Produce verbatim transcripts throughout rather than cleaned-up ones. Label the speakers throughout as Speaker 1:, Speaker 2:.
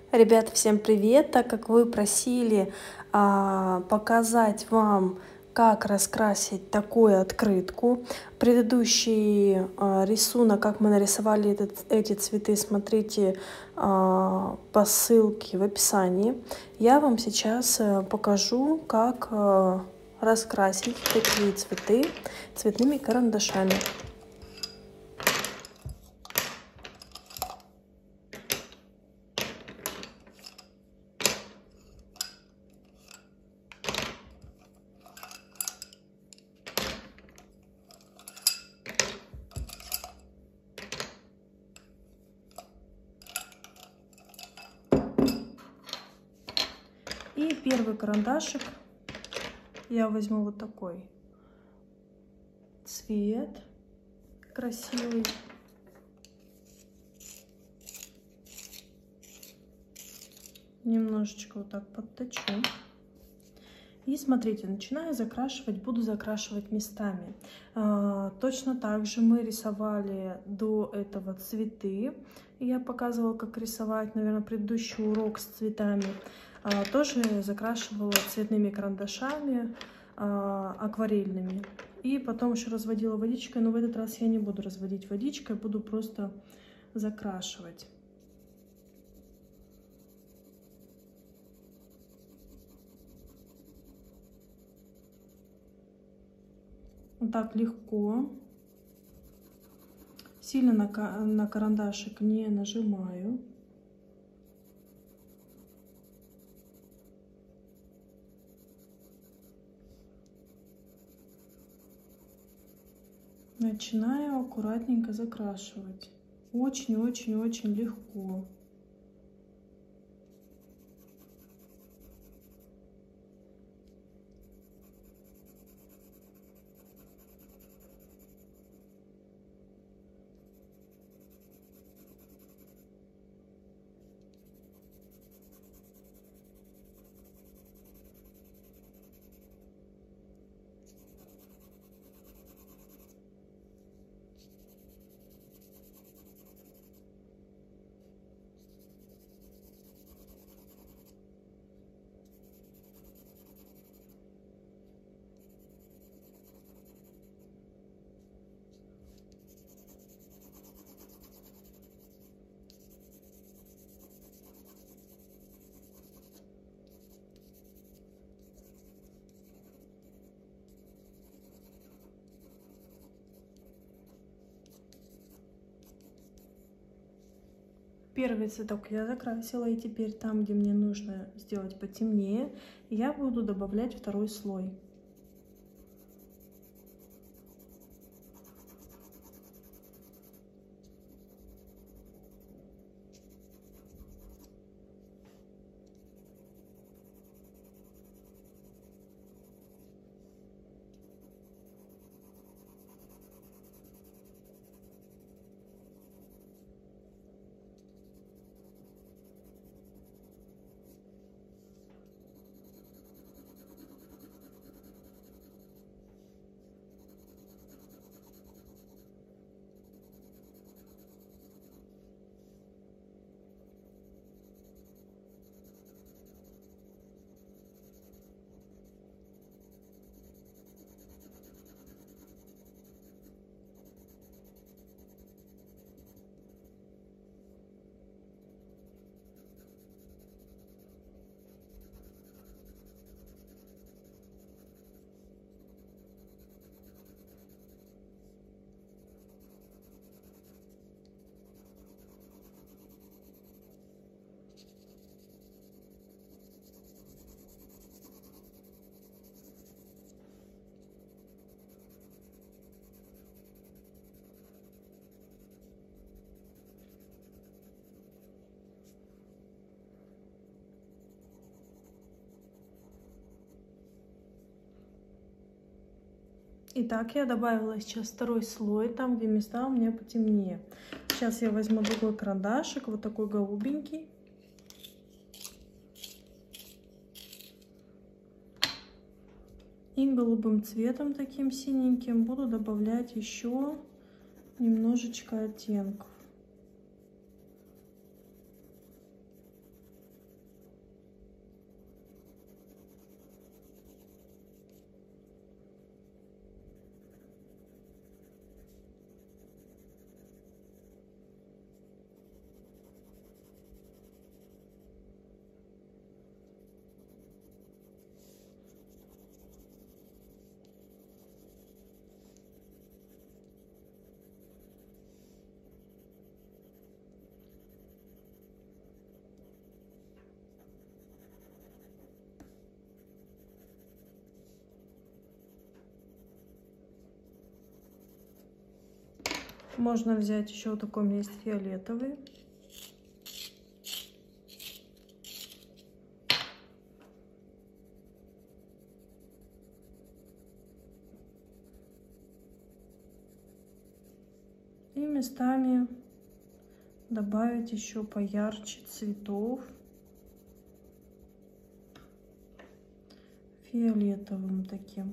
Speaker 1: Ребята, всем привет! Так как вы просили а, показать вам, как раскрасить такую открытку, предыдущий а, рисунок, как мы нарисовали этот, эти цветы, смотрите а, по ссылке в описании. Я вам сейчас а, покажу, как а, раскрасить такие цветы цветными карандашами. И первый карандашик я возьму вот такой цвет красивый. Немножечко вот так подточу. И смотрите, начинаю закрашивать, буду закрашивать местами. А, точно так же мы рисовали до этого цветы. Я показывала, как рисовать, наверное, предыдущий урок с цветами. А, тоже закрашивала цветными карандашами, а, акварельными. И потом еще разводила водичкой, но в этот раз я не буду разводить водичкой, буду просто закрашивать. Вот так легко. Сильно на, на карандашик не нажимаю. Начинаю аккуратненько закрашивать. Очень-очень-очень легко. Первый цветок я закрасила, и теперь там, где мне нужно сделать потемнее, я буду добавлять второй слой. Итак, я добавила сейчас второй слой, там, где места у меня потемнее. Сейчас я возьму другой карандашик, вот такой голубенький. И голубым цветом, таким синеньким, буду добавлять еще немножечко оттенков. Можно взять еще вот такой, у меня есть фиолетовый. И местами добавить еще поярче цветов фиолетовым таким.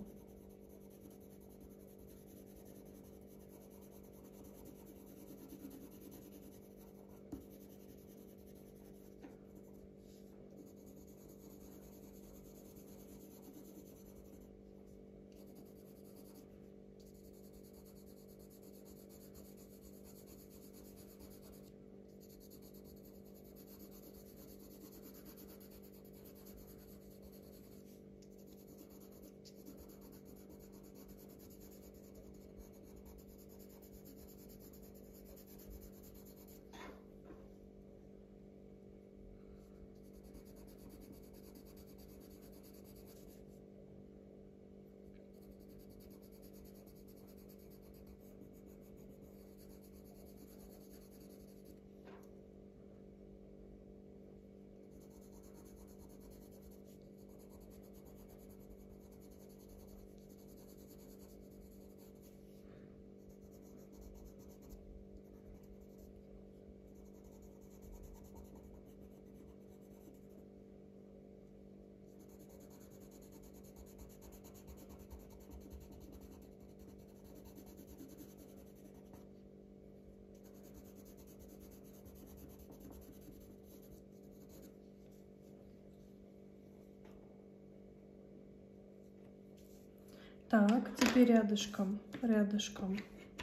Speaker 1: Так, теперь рядышком, рядышком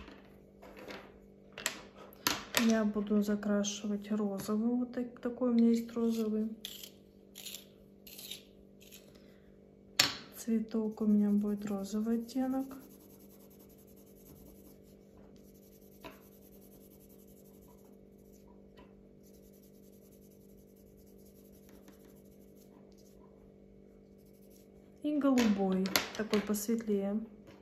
Speaker 1: я буду закрашивать розовым. Вот так, такой у меня есть розовый цветок, у меня будет розовый оттенок. И голубой, такой посветлее.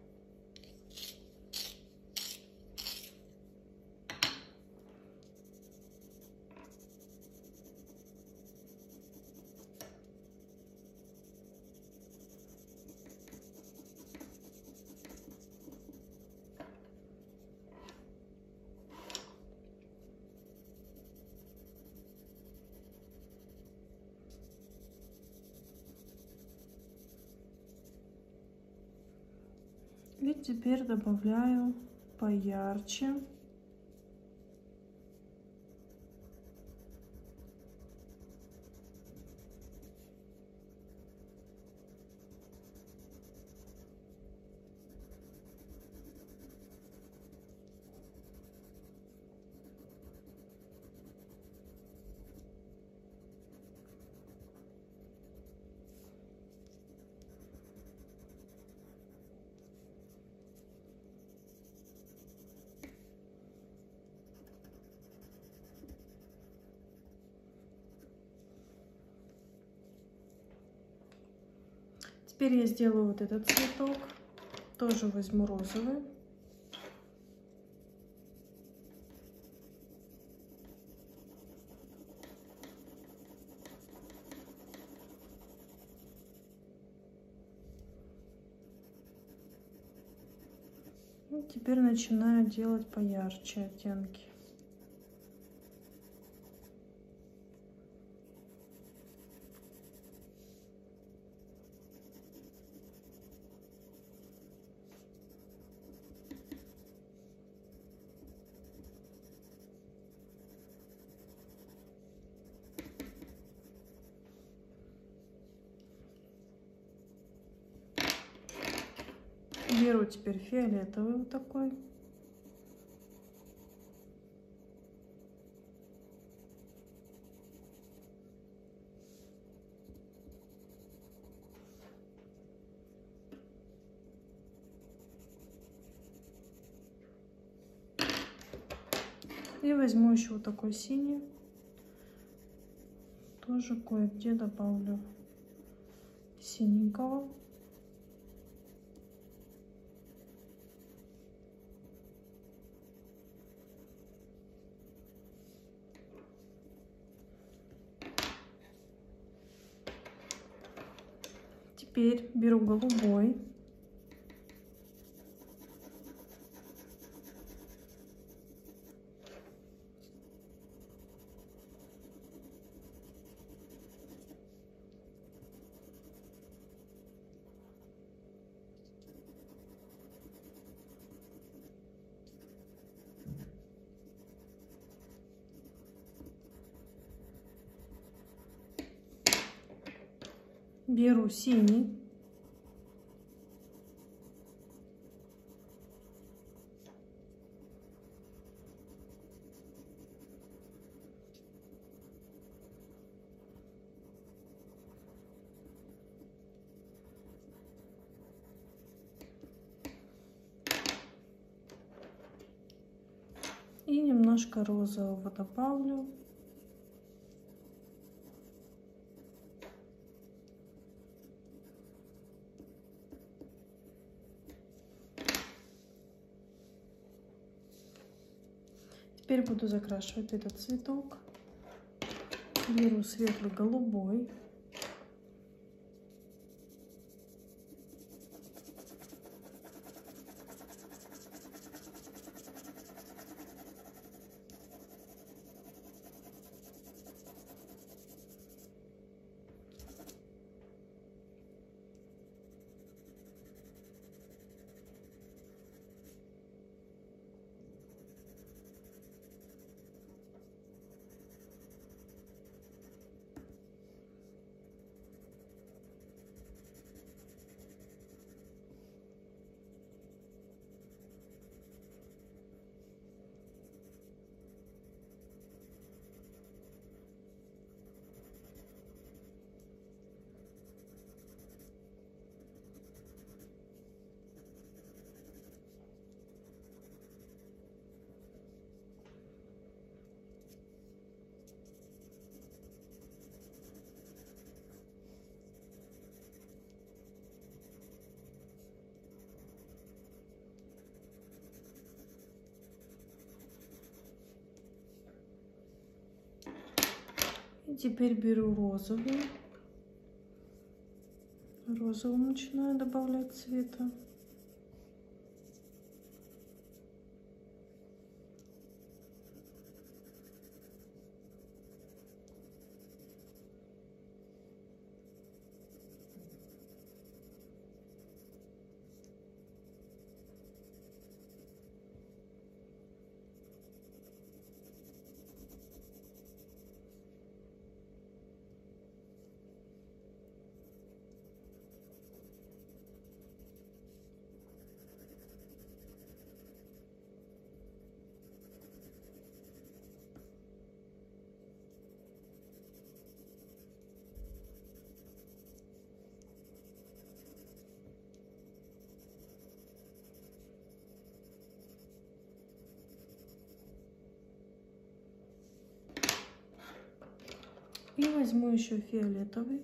Speaker 1: И теперь добавляю поярче. Теперь я сделаю вот этот цветок. Тоже возьму розовый. И теперь начинаю делать поярче оттенки. Беру теперь фиолетовый вот такой. И возьму еще вот такой синий. Тоже кое-где добавлю синенького. Теперь беру голубой. Беру синий. И немножко розового добавлю. Теперь буду закрашивать этот цветок. Беру светлый голубой. И теперь беру розовый. Розовым начинаю добавлять цвета. И возьму еще фиолетовый.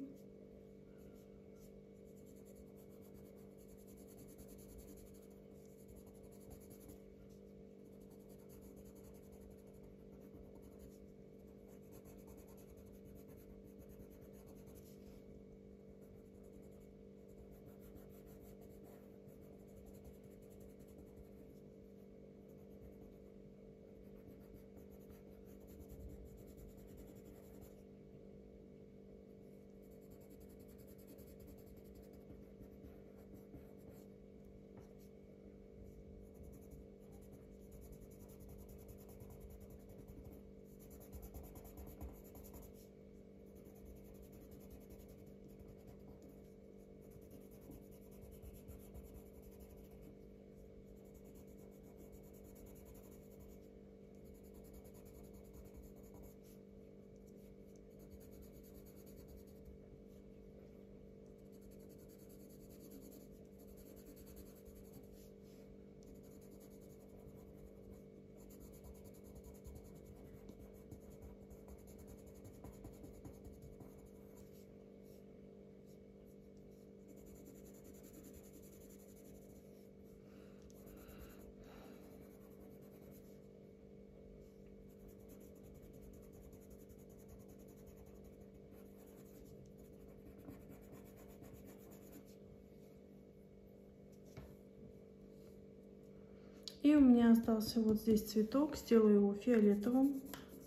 Speaker 1: И у меня остался вот здесь цветок, сделаю его фиолетовым.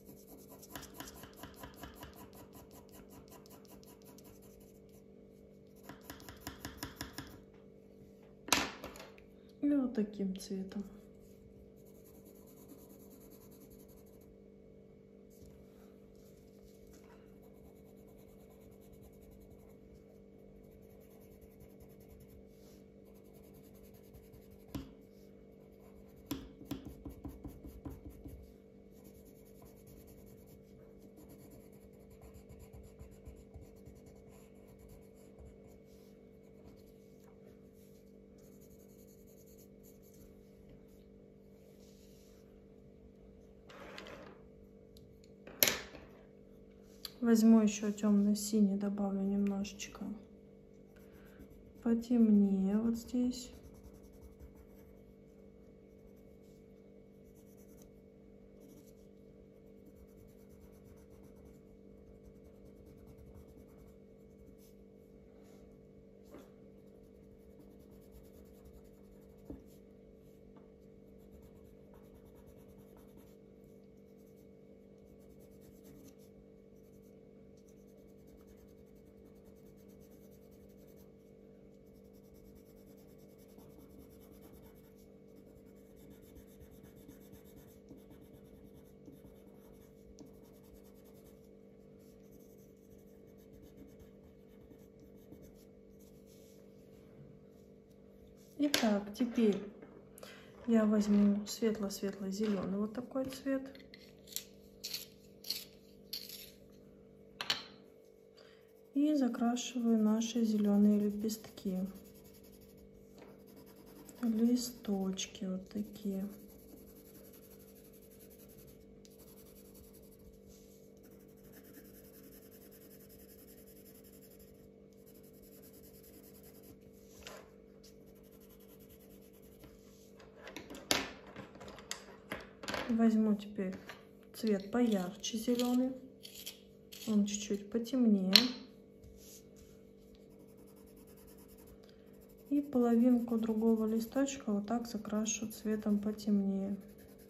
Speaker 1: И вот таким цветом. Возьму еще темно-синий, добавлю немножечко потемнее вот здесь. Итак, теперь я возьму светло-светло-зеленый вот такой цвет. И закрашиваю наши зеленые лепестки. Листочки вот такие. Возьму теперь цвет поярче зеленый, он чуть-чуть потемнее. И половинку другого листочка вот так закрашу цветом потемнее.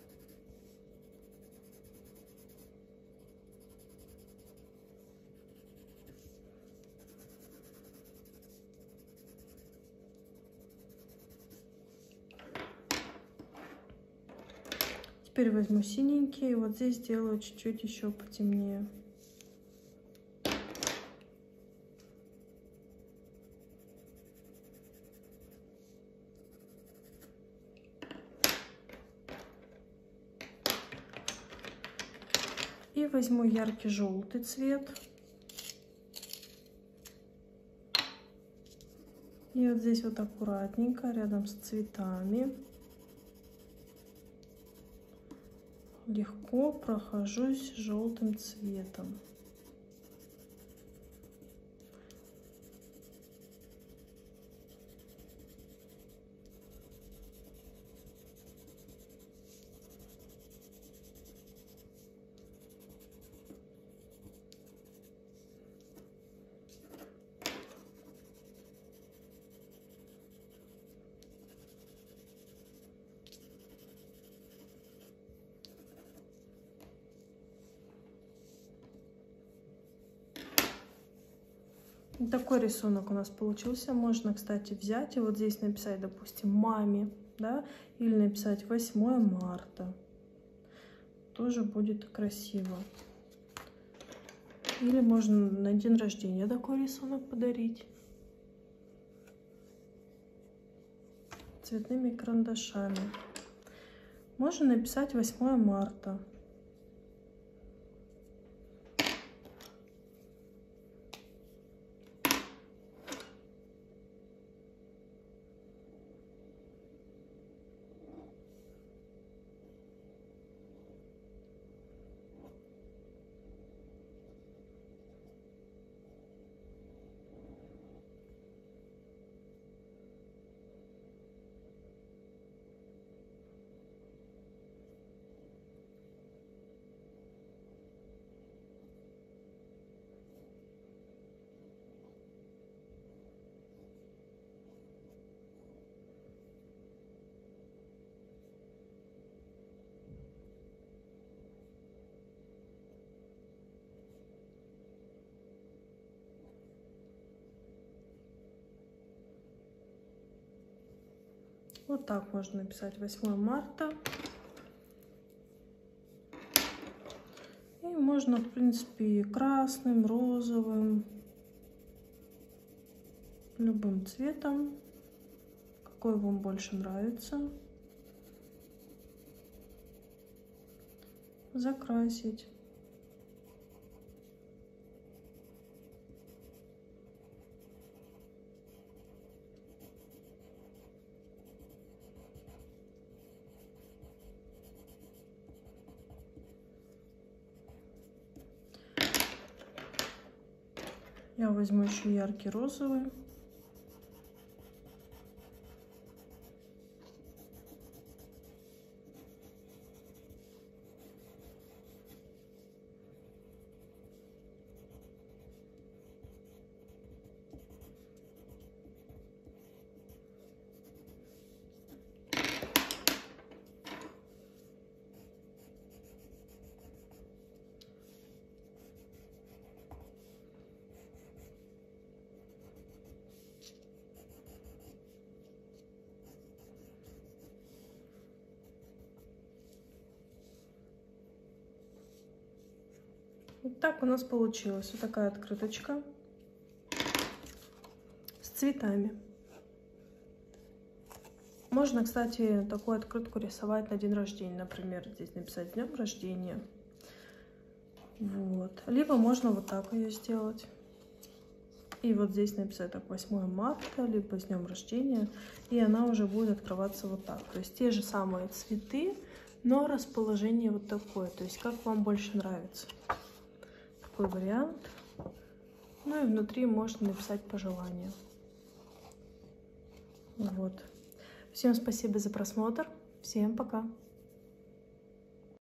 Speaker 1: Теперь возьму синенький и вот здесь сделаю чуть-чуть еще потемнее. И возьму яркий желтый цвет. И вот здесь вот аккуратненько рядом с цветами легко прохожусь желтым цветом. Такой рисунок у нас получился. Можно, кстати, взять и вот здесь написать, допустим, маме, да, или написать восьмое марта. Тоже будет красиво. Или можно на день рождения такой рисунок подарить. Цветными карандашами. Можно написать восьмое марта. Вот так можно написать восьмое марта. И можно, в принципе, красным, розовым, любым цветом, какой вам больше нравится, закрасить. Я возьму еще яркий розовый. Вот так у нас получилась вот такая открыточка с цветами. Можно, кстати, такую открытку рисовать на день рождения, например, здесь написать днем рождения. Вот. Либо можно вот так ее сделать. И вот здесь написать так восьмое марта, либо с днем рождения. И она уже будет открываться вот так. То есть те же самые цветы, но расположение вот такое. То есть как вам больше нравится. Такой вариант. Ну и внутри можно написать пожелания. Вот. Всем спасибо за просмотр. Всем пока.